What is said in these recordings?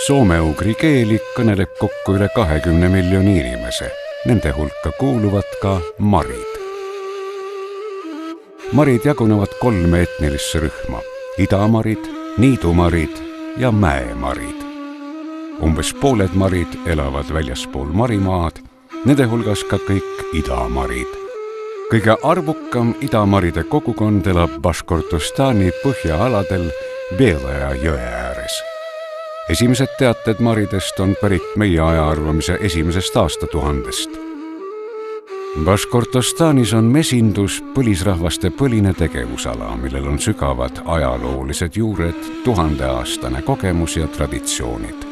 Soome-ugri keeli kõneleb kokku üle 20 miljoni inimese. Nende hulka kuuluvad ka marid. Marid jagunevad 3 etnilisse rühma. Idamarid, niidumarid ja mäemarid. Umbes pooled marid elavad väljaspool marimaad, nende hulgas ka kõik idamarid. Kõige arvukam idamaride kogukond elab Baškortostani põhjaaladel Belaja jõe ääres. Esimesed teated maridest on pärit meie ajaarvamise esimesest aastatuhandest. Baškortostanis on mesindus põlisrahvaste põline tegevusala, millel on sügavad ajaloolised juured, 1000-aastane kogemus ja traditsioonid.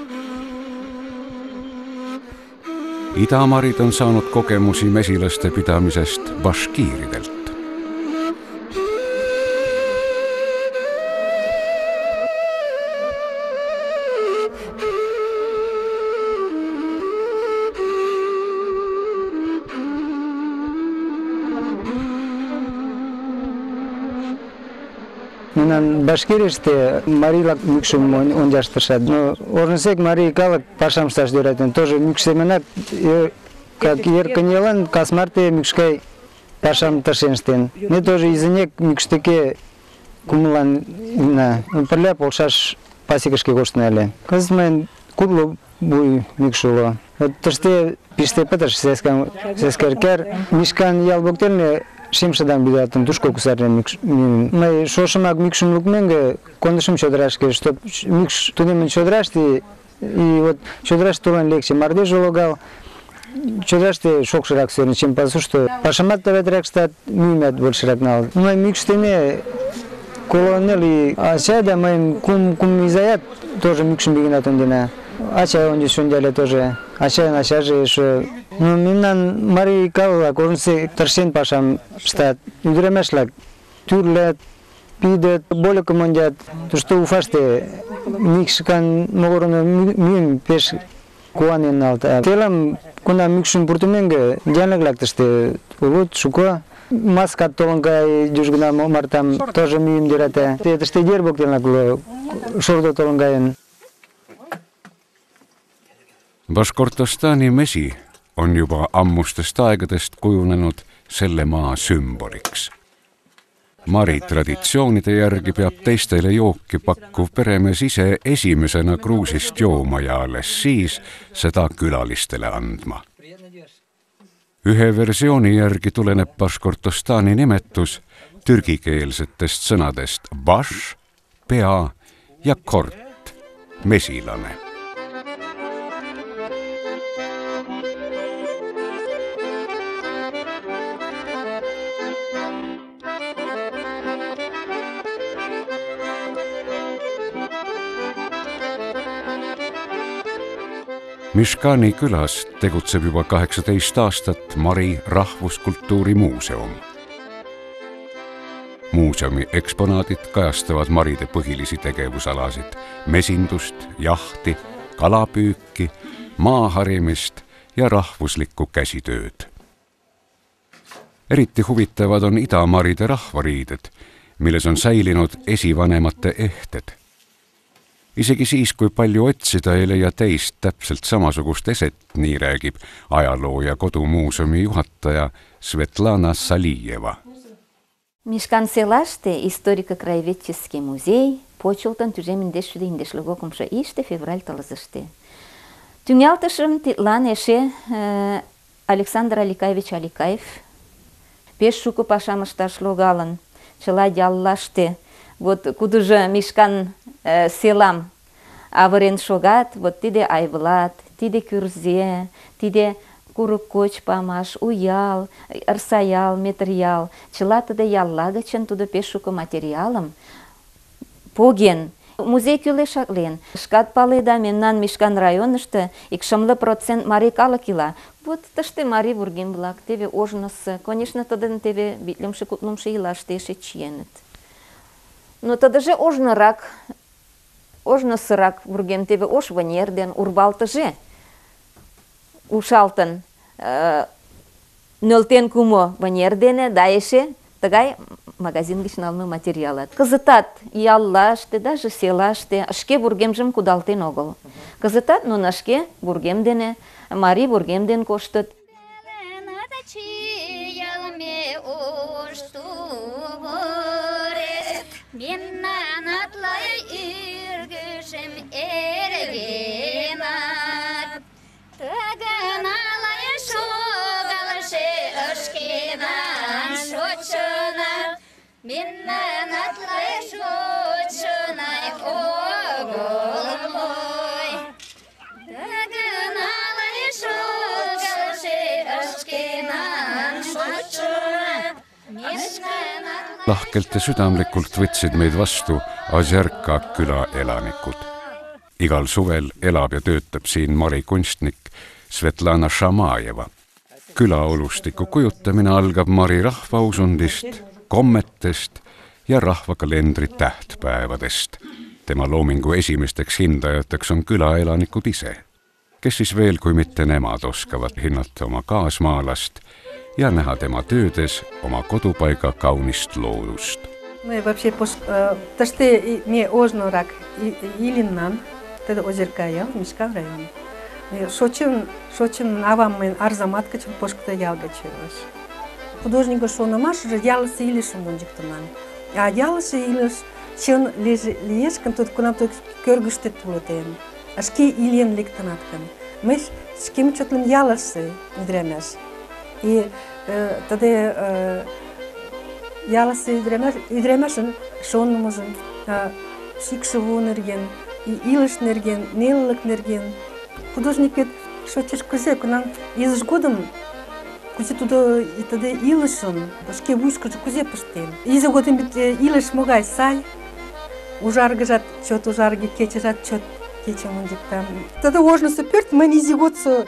Idamarid on saanud kogemusi mesilaste pidamisest baškiiridelt. Minun Башкиристе Марила микшум ондяштыршат. Но орнысек Мария калык пашам сташ дөрәтен. Тоже микшеменак, как ерканелан, касмарте микшкай пашам ташенстен. Не тоже изынек микштеке кумылан на пырля полшаш пасекашке коштын. Казмен кудлу буй микшуло. Тыште пиште пытыш сескеркер мишкан ялбоктелне Шимшадан бидатым тушко кусарен май шошымак микшум лукменге кондышым чодрашке, чтоб микш тунемен чодрашти и вот чодраш тулан легче марде жологал. Чодраште шокшырак сөрін, чем пасу, что пашамат таветрак стат мимет большырак нал. Май микштеме колонели асяда май кум изаят тоже микшум бигнатон дина. Ача он здесь шундяле тоже. Ача наша же что ну минан Мари калла корнсе таршен пашам штат. Идремешлак турлет пидет более командят. То что уфаште микшкан могорно мим пеш куанен налта. Телам куна микшун пуртуменге дянаглактыште улут шуко маска толонга дюжгна мартам тоже мим дирате. Это что дербок телнагло шордо толонгаен. Baškortostani mesi on juba ammustest aegadest kujunenud selle maa sümboliks. Mari traditsioonide järgi peab teistele jooki pakkuv peremees ise esimesena kruusist jooma ja alles siis seda külalistele andma. Ühe versiooni järgi tuleneb Baškortostani nimetus türgikeelsetest sõnadest baš, pea ja kort, mesilane. Miškani külas tegutseb juba 18 aastat Mari rahvuskultuuri muuseum. Muuseumi eksponaadid kajastavad maride põhilisi tegevusalasid, mesindust, jahti, kalapüüki, maaharimist ja rahvuslikku käsitööd. Eriti huvitavad on idamaride rahvariided, milles on säilinud esivanemate ehted. Isegi siis, kui palju otsida ei leia teist täpselt samasugust eset, nii räägib ajaloo- ja kodumuuseumi juhataja Svetlana Salijeva. Мишкан селаште историко-краеведческий музей почылтын тюжеміндешшіде индешлігі құмшы иште февраль тылызыште. Түңялтышым титлан эше Александр Аликаевич Аликаев пеш шуко пашамышташ логалын, чыла яллаште. Вот кудыжы Мишкан селам авырен шогат, вот тиде Айвлат, тиде Кюрзе, тиде Курык коч памаш, уял, ырсаял, метриял. Чыла тиде ялла гычын тудо пеш шуко материалым поген. Музей кӱлеш аклен. Шкат паледа, мемнан Мишкан районышты 60% марий калык ила. Вот тыште марий вургем-влак, теве ожнысы, конечно, тыдын теве битлымшы-кутлымшы илаште эше чиеныт. Но тыдыже ожнысырак вургем теве ош вынерден, урвалтыже ушалтын нөлтен кумо вынер дене, да эше тыгай магазин гыч налме материалат. Кызытат яллаште, даже селаште шке вургемжым кудалтен огыл. Кызытат нуно шке вургем дене, марий вургем дене коштыт. Lahkelt ja südamlikult võtsid meid vastu Ozerka küla elanikud. Igal suvel elab ja töötab siin Mari kunstnik Svetlana Šamajeva. Külaolustiku kujutamine algab Mari rahvausundist, kommetest ja rahvakalendri tähtpäevadest. Tema loomingu esimesteks hindajateks on külaelanikud ise, kes siis veel kui mitte nemad oskavad hinnata oma kaasmaalast ja näha tema töödes oma kodupaiga kaunist loodust. Мы вообще таште мне ожнорак Илиннан, это Озеркая, Мишкан район. Шочин аваммен арзаматкачын пошкта ялгачеваш. Художника шонамаш же ялысы илишин монжиктанан. А ялысы илиш чын лиешкан тут кунам тут көргүштө тулутен. Ашки илен лектанаткан. Мы с кем чотлын ялысы идремеш. И тогда яласы идремешин шоннумужын шикшыву нерген, и илыш нерген, нелылык нерген. Художникет шочеш көзе кунан изыш годым көзе туда и тогда илышын, шке вуйскыжы көзе пыштен. Изы годым бит илыш могай сай, ужаргы жат чот, ужаргы кече жат чот, кече мундиктам. Тогда ожнысы пёрт, мен изи годсы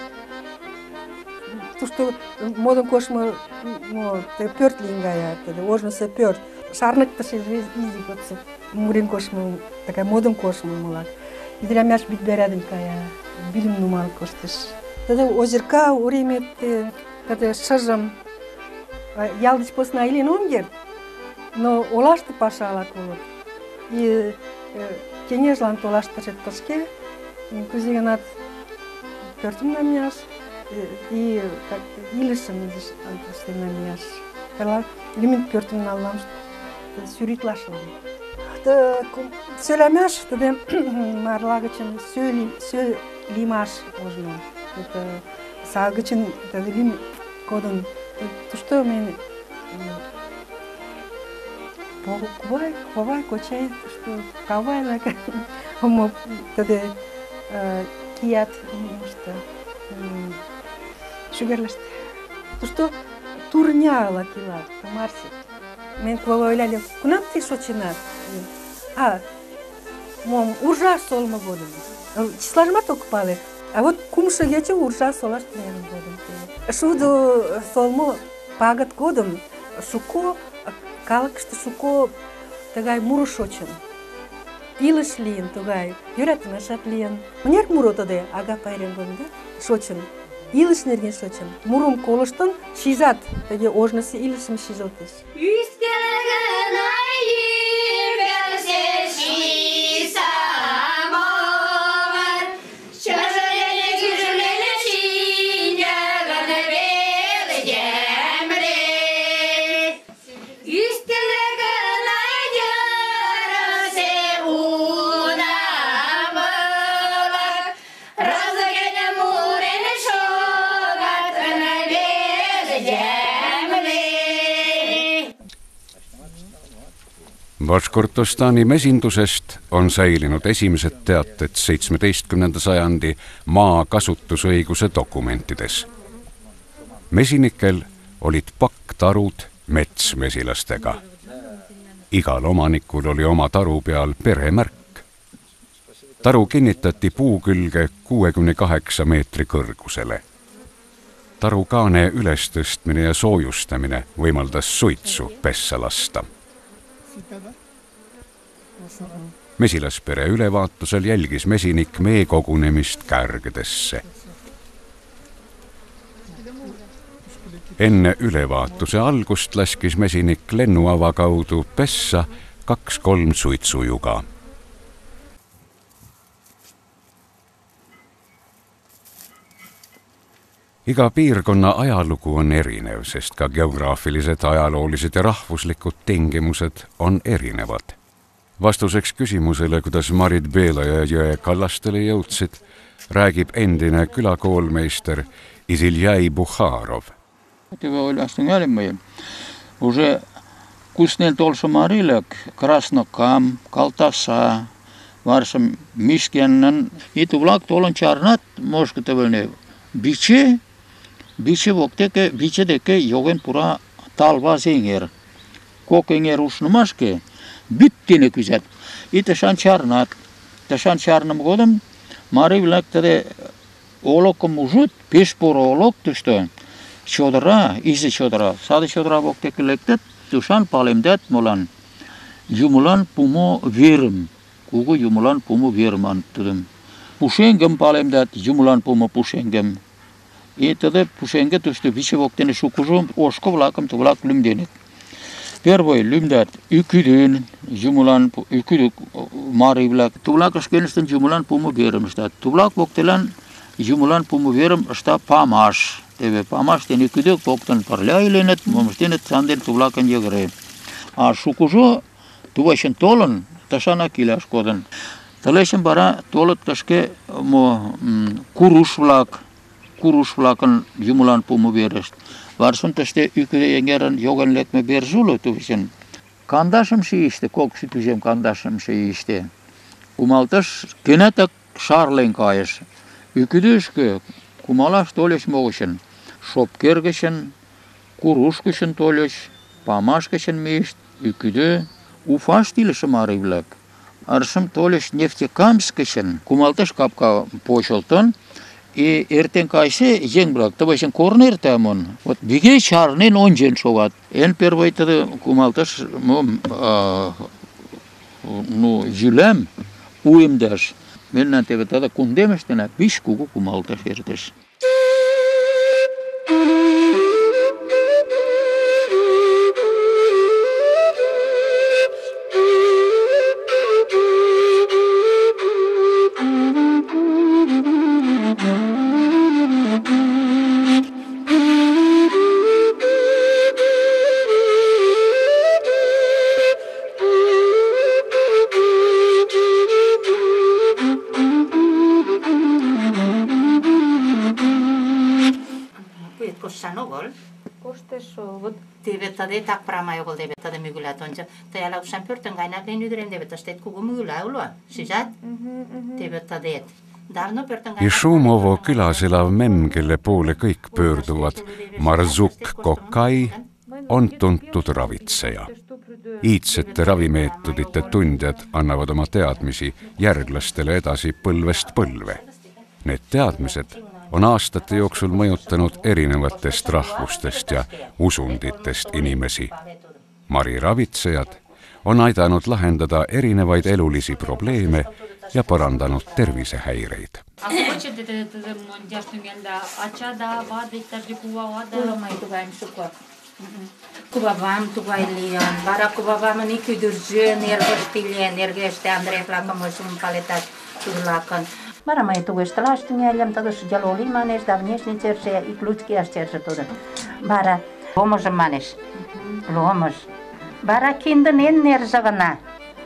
то, что модон кошмы, пёрт лингая, тогда ожнысы пёрт. Шарнык таши изи годсы, мурин кошмы, такая модон кошмы мулак. Идремяш бит берядым кая. Билим нумал коштыш. Тогда Озерка уремет, тогда шажам ялдыч посна илин онгер, но олашты пашала колот. И кенежлан толашташет пашке, кузиганат пёртым намяш, и как илишем идиш анташты намяш. Кала лимит пёртым налам сюритлашыл. Сөйлемеш, тогда марлагачын сөй лимаш ожно. Это сагачын лим кодын. То что мен кувай кочай, что кавай лака, омо тогда кият, что шугарлашты. То что турняла кила, марси. Мен квалойлали, кунам ты шочинат? Мом уржа солма годым. Числажма только палы. А вот кумша яче уржа солаш трен годым. Шуду солмо пагат годым, шуко, калык что шуко тагай муру шочын. Илыш лиен тугай, юратына шат лиен. Мнер муру тоде ага пайрен годым, да? Шочын. Илыш нерген шочын. Мурум колыштын, шижат. Таге ожнысы илышым шижылтыш. Baškortostani mesindusest on säilinud esimesed teated 17. sajandi maa kasutusõiguse dokumentides. Mesinikel olid pakktarud metsmesilastega. Igal omanikul oli oma taru peal peremärk. Taru kinnitati puu külge 68 meetri kõrgusele. Taru kaane ülestõstmine ja soojustamine võimaldas suitsu pessa lasta. Mesilaspere ülevaatusel jälgis mesinik mee kogunemist kärgedesse. enne ülevaatuse algust laskis mesinik lennuava kaudu pessa 2-3 suitsujuga. Iga piirkonna ajalugu on erinev, sest ka geograafilised, ajaloolised ja rahvuslikud tingimused on erinevad. Vastuseks küsimusele, kuidas marid Beelaja jõe kallastele jõudsid, räägib endine külakoolmeister Iziljai Bukharov. Уже kus neil tolsa marilök, Krasnokam, Kaltasa, varsam Miškenan, itu vlak tolon čarnat, možete velne biće vokteke, biće deke jogen pura talva zenger. Kokenger usnumaske, bittine küset. Ite šan čarnat, te šan čarnam godam, marilök tede olok muzut, pešporo olok tüsto. Çodra, izi çodra. Sade çodra vokteke lektet, tuşan palemdet molan. Jumulan pumo verim. Kugu jumulan pumo verim antudım. Pušengem palemdet, jumulan pumo pušengem. Tada pušenge tuştu biçe voktene şukuzum, oşko vlakam tu vlak lümdenet. Первый lümdet, üküdün, jumulan, üküdük mari vlak. Tu vlak aşkenistin jumulan pumo verim işte. Tu vlak voktelen jumulan pumo verim işte pamaş. Tebe pamaş teni küdük voktan parla ilenet, momstenet sandel tu vlakan yegre. A şukuzu tuvaşın tolun, taşana kilaş kodan. Taleshin bara tolut taşke kuruş vlakan jumulan pumu verest. Varsun taşte üküde yengeran yogan lekme berzulu tuvişin. Kandaşım şey işte, koksu tüzem kandaşım şey işte. Kumaltaş genetak şarlen kayış. Üküde işke kumalaş toleş moğuşun. Şopkergeşin, kuruş toleş, pamaşkeşin meşt, üküde ufaş dilişi marivlak. Arşım toleş neftekamskışın, kumaltaş kapka poşoltun, erten kayşı jen bırak, tabasın korner tamon. Вот bige çarnen onjen şovat. En pervaytada kumaltaş jülem uyumdaş. Menen tebe tada kundemeştene biş kugu kumaltaş erteş. Tade tak prama jogol debe tade mygylä tonja. Täällä usein pörtön kaina ne nydrem debe tastet kugu mygylä ulo. Sisat? Debe tadet. Išumovo külas elav memm, kelle poole kõik pöörduvad, Marzuk Kokai, on tuntud ravitseja. Iidsete ravimeetodite tundjad annavad oma teadmisi järglastele edasi põlvest põlve. Need teadmised on aastate jooksul mõjutanud erinevatest rahvustest ja usunditest inimesi. Mari ravitsejad on aidanud lahendada erinevaid elulisi probleeme ja parandanud tervisehäireid. Kuvavam tuvailian, vara kuvavam ni kydyrjön, nervostilien, nergestä Andrei Plakamosun paletas turlakan. Vara mai tuesta lastungeljam tados jalolimanes davnešni cerse i klutski ascerse toda. Vara homos manes. Lomos. Vara kinden enner savana.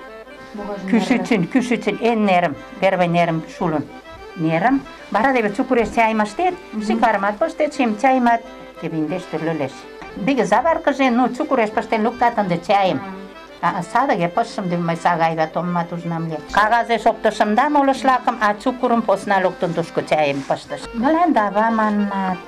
Kysytsin ennerm, tervenerm sulun. Nerm, vara deve tsukures tjaimastet, sikarmat postet sim tjaimat, tevindeste lölles. Bige zavarkaže, no tsukures posten luktatan de tjaim. Sadage possam de mai sagaiva tommatus namle. Kagaze soptosam oloslakam a tsukurum posna luktun tusko tjaim postas. Malanda ava mannat,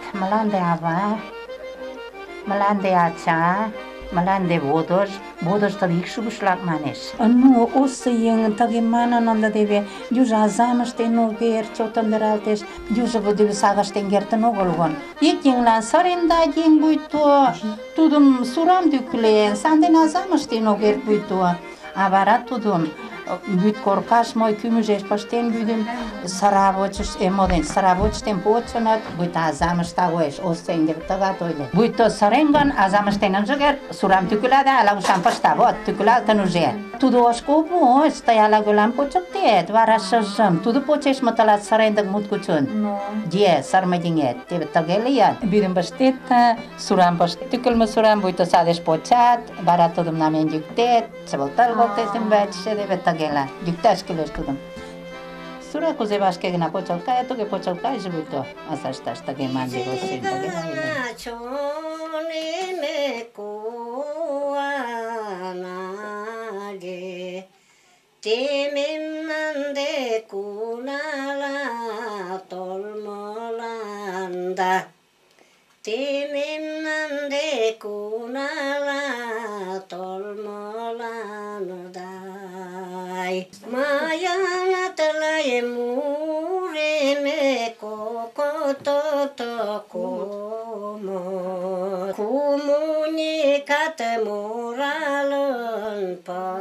malande acha. Malande vodos tad iksubuslak manes. Nu osıyın tagi manananda deve juza zamasten no ger çotandıraltes juza deve sagasten gerten ogolgon. Yekinglan sarenda jing buyto tudum suram düklen sanden azamasten oger buyto. Avara tudum Byt korkas moi kymyses pasten bydyn saravotsten puotsunat byt azamstagoes osten de tagatoile. Byt sarengan azamstenan joger suram tykylada ala usan pastavot tykylada nuze. Tudo oskupu stajala gulan pochoktiet varasasam tudo poches matalat sarendag mutkuchun. Die sarmadinget te tagelia bydyn pastet suram pastet tykylma suram byt sades pochat baratodum namen dyktet savoltal voltesim batse de betagela dyktas kilos tudum. Sura kuze baske gna pocholka eto ke pocholka jbuto asastas tage mandi vosin tage. Chone me kuanage tememmande kunala tolmolanda tememmande kunala tolmolandai mayanatalaye mureme kokototo kumo kumuni katemuralon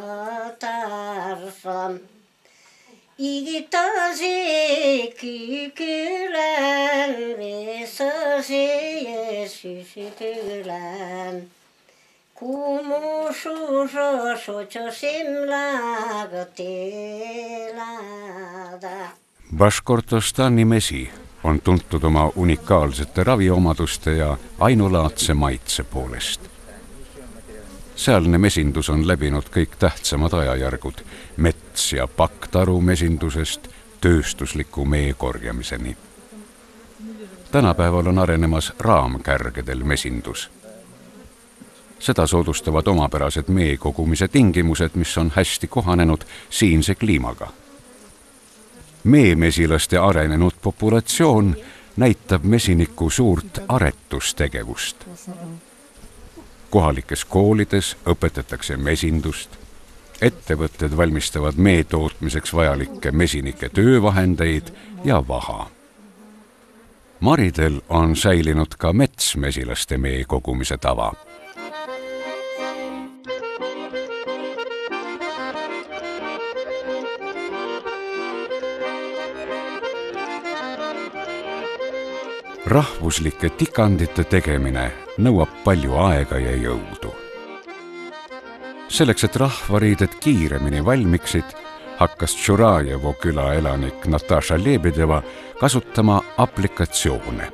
patarfam igitasi kikylän vesasi jesusykylän Baškortostani mesi on tuntud oma unikaalsete raviomaduste ja ainulaadse maitse poolest. Sealne mesindus on läbinud kõik tähtsamad ajajärgud, mets- ja pakktaru mesindusest tööstusliku mee korjamiseni. Tänapäeval on arenemas raamkärgedel mesindus. Seda soodustavad omapärased mee kogumise tingimused, mis on hästi kohanenud siinse kliimaga. Meemesilaste arenenud populatsioon näitab mesiniku suurt aretustegevust. Kohalikes koolides õpetatakse mesindust, ettevõtted valmistavad mee tootmiseks vajalikke mesinike töövahendeid ja vaha. Maridel on säilinud ka metsmesilaste mee kogumise tava. Rahvuslike tikandite tegemine nõuab palju aega ja jõudu. Selleks, et rahvariided kiiremini valmiksid, hakkas Tšurajevo küla elanik Nataša Lebedeva kasutama aplikatsioone.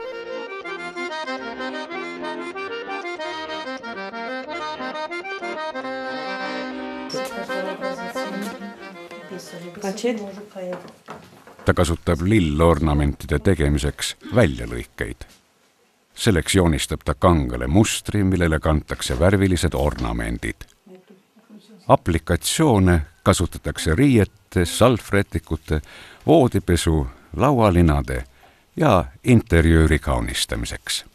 Ta kasutab lillornamentide tegemiseks väljalõikeid. Selleks joonistab ta kangele mustri, millele kantakse värvilised ornamendid. Aplikatsioone kasutatakse riiete, salvrätikute, voodipesu, laualinade ja interjööri kaunistamiseks.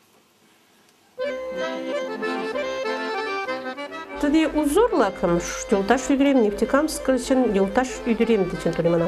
Тоді узорлакам, що юлташ үйдірем, нефтекамскы үшін юлташ үйдірем дейін төлемінам.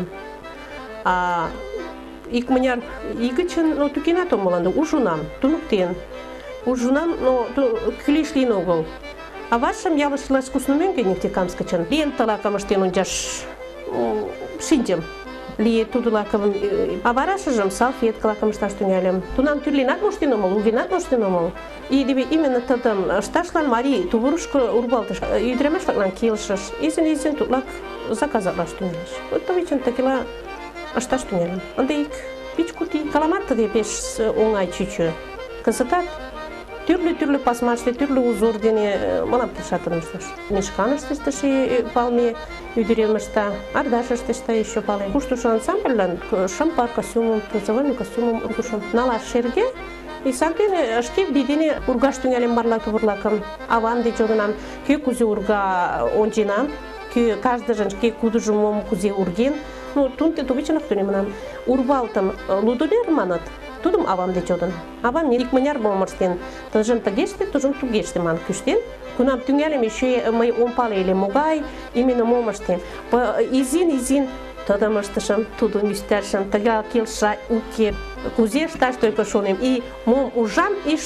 Ик мыняр игычын, түкена томыланды, ужунам, тунуктен. Ужунам, күлешлейін оғыл. А вашам явышыла скуснуменге нефтекамскычын. Ленталакам ыштен унжаш шиндем. Лие тудылакам, а варашыжым салфеткалакам ышташ түнялем. Тунам тюрленат моштен омыл, угенат моштен омыл. И именно тадам шташлан мари тувырушка урбалтыш, үйдіремешлаклан келшыш. Езін тутлак заказатлаш түнялеш. Вот тавичын такила шташ түнялем. Анда ик пичкути каламатты де пеш оңай чүчі. Кызытат түрлі пасмашты, түрлі узор дене манап тышатырмышташ. Мешканыштышты палме үйдіремышта, ардашыштышта еще пале. Куштушы ансамбльлан шампар костюмым, танцевальный костюмым ургушым. Налаш шерге, и сагдене шке бидене ургаш түнялем марлак турлакым. Аван де жодынам, ке кузе урга онжинам, ке каждый жан ке кудужумом кузе урген. Тунте тубичанак түнемінам. Урбалтым лудулер манат, тудым авам де жодын. Авам не икмыняр болмырстен, тыжын тыгеште, тыжын тугеште ман күштен. Кунам түнялем еще май онпалы еле могай, именно момырстен. Изин тадамыштышым, туду мистέρшым, тыга келша уке. Кузе шташ только шонем. И мом ужам, и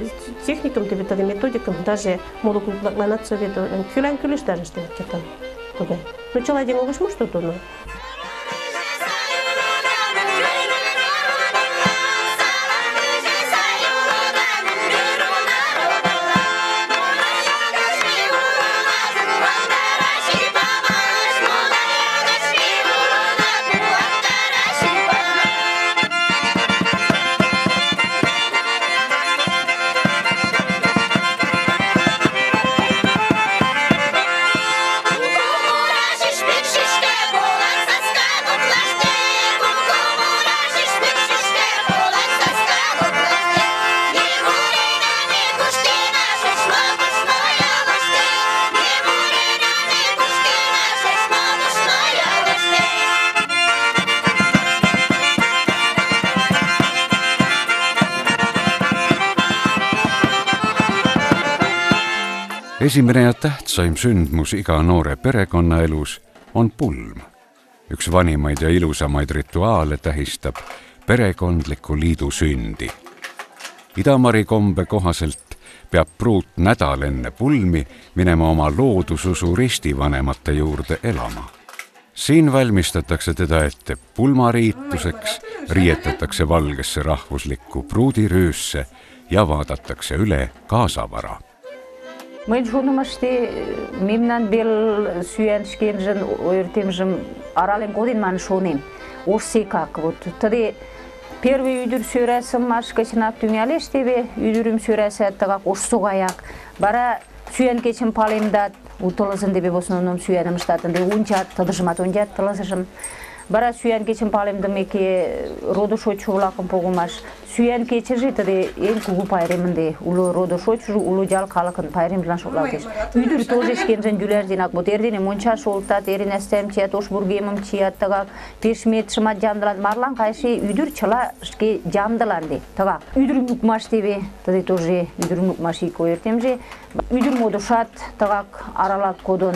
техникам тебе, методикам, даже молокупланацию веду. Күлән күлеш даже штен кетам. туда. Ну, человек могу что тут, ну. Esimene ja tähtsaim sündmus iga noore perekonnaelus on pulm. Üks vanimaid ja ilusamaid rituaale tähistab perekondliku liidu sündi. Ida-Mari kombe kohaselt peab pruut nädal enne pulmi minema oma loodususu ristivanemate juurde elama. Siin valmistatakse teda ette pulmariituseks, riietatakse valgesse rahvuslikku pruudirüüsse ja vaadatakse üle kaasavara. Мен жонымаште мемнан бел сүйеншкенжін, ойыртемжім арален годин ман шонем. Орсы как. Вот. Тады первый үйдір сөрәсім машқачынап түңәлештебе, үйдірім сөрәсі әттіғақ орсуғаяқ. Бара сүйен кечім палемдат, ұтылызын дебе босынуным сүйенім штатынды, унчат, тыдыжымат унчат, тылызышым. Бара сүйен кечім палемдім еке роду шочу улақым поғымаш. Сүйен кечі житыды ең күгі пайремінде. Улы роду шочу, улы жал қалықын пайремжілан шоқлау Үйдір тоже шкенжен жүлерден ақ бұд. Ердені мұнча шолтат, ерін әстем чият, ош бұргемім чияттығақ, пешмет шымат жамдылан. Марлан қайшы үйдір чыла шке жамдыланды. Тығақ. Үйдір мүкмаш тебе, тады тоже үйдір мүкмаш ек ойыртемже. Үйдір модушат, тығақ аралақ кодын.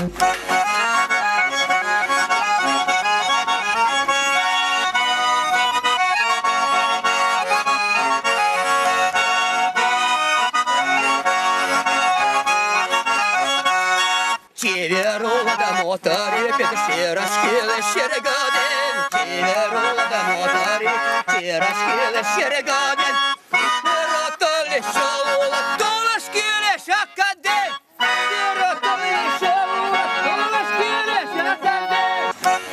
Motori, pětširaškyle šeregaden, Tiveroda motori, pětširaškyle šeregaden, Rotoli šalula, tolaškyle šakaden, Rotoli šalula, tolaškyle šakaden.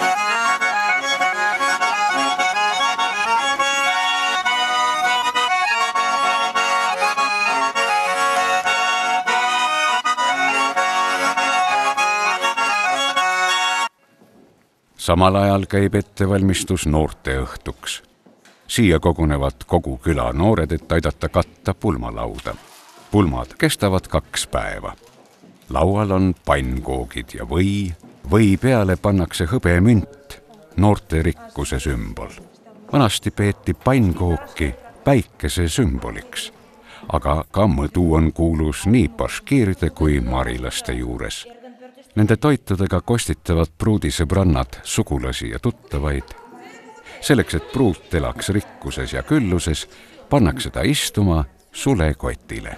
Samal ajal käib ettevalmistus noorteõhtuks. Siia kogunevad kogu küla noored, et aidata katta pulmalauda. Pulmad kestavad 2 päeva. Laual on pannkoogid ja või peale pannakse hõbemünt, noorte rikkuse sümbol. Vanasti peeti pannkooki päikese sümboliks, aga ka mõdu on kuulus nii baškiiride kui marilaste juures. Nende toitudega kostitavad pruudisõbrannad sugulasi ja tuttavaid. Selleks, et pruut elaks rikkuses ja külluses, pannakse ta istuma sulekotile.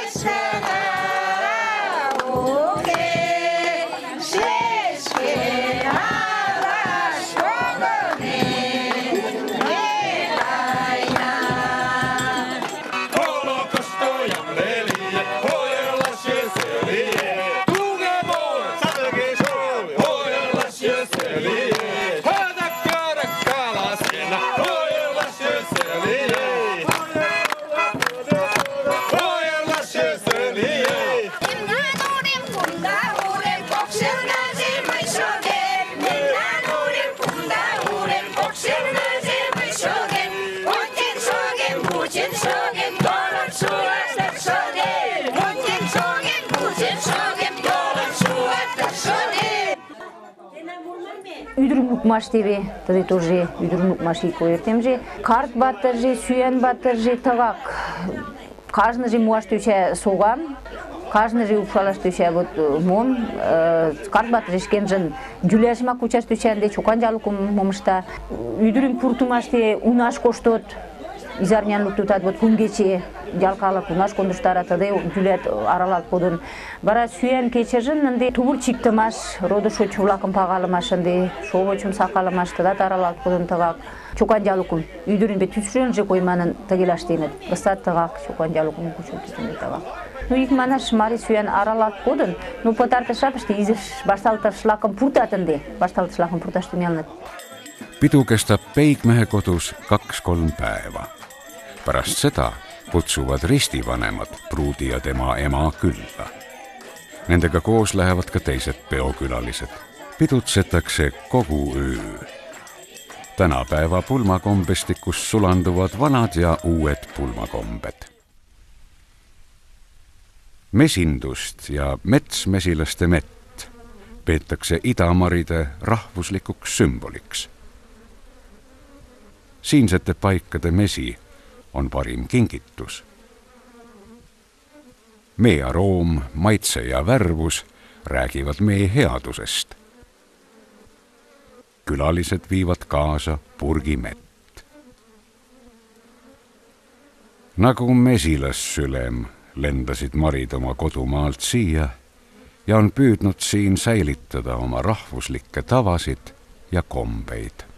Yeah. Üdürlükmaş TV, tadı тоже üdürlükmaşı koyurtemje. Kart battırje, süyen battırje, tağak. Каждый же может тюча согам, каждый же упшалаш тюча вот мон, карбат решкенжен дюляшма кучаш тючанде чукан жалукум момышта. Үдүрүм пуртумаште унаш коштот, изарнян луктутат вот кунгече жалкалык унаш кондуштаратады дюлят аралалып подун. Бара сүйен кечежин нанде тубур чиктымаш, роду шочулакым пагалымашынде, шовочум сакалымаштыдат аралалып подун тагак. Чукан жалукум үйдүрүнбе түшүрөн же койманын тагилаштенет. Бастат тагак чукан жалукум кучултусунде тагак. Ну ик манаш мари сүйен аралалып подун, ну потартышапышты изиш башталтышлакым пуртатынде, башталтышлакым пурташтымелнет. Pidu kestab Peigmehe kodus 2-3 päeva. Pärast seda kutsuvad ristivanemad pruudi ja tema ema külla. Nendega koos lähevad ka teised peokülalised. Pidutsetakse kogu öö. Tänapäeva pulmakombestikus sulanduvad vanad ja uued pulmakombed. Mesindust ja metsmesilaste mett peetakse idamaride rahvuslikuks sümboliks. Siinsete paikade mesi on parim kingitus. Mee aroom, maitse ja värvus räägivad mee headusest. Külalised viivad kaasa purgi mett. Nagu mesilassülem lendasid marid oma kodumaalt siia ja on püüdnud siin säilitada oma rahvuslikke tavasid ja kombeid.